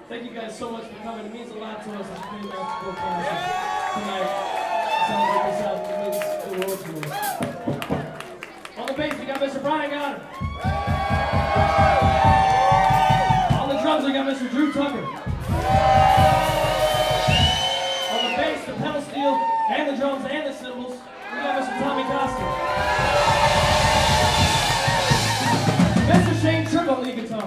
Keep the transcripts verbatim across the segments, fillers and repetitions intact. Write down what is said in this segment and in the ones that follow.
Thank you guys so much for coming. It means a lot to us as Green Mountain Forecast tonight. Celebrate this out. It means the world to us. On the bass, we got Mister Brian Goddard. On the drums, we got Mister Drew Tucker. On the bass, the pedal steel, and the drums, and the cymbals, we got Mister Tommy Costa. Mister Shane Tripp on lead guitar.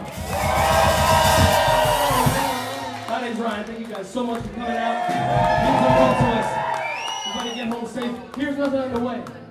My name's Ryan. Thank you guys so much for coming out. It means the world to us. Everybody get home safe. Here's nothing underway.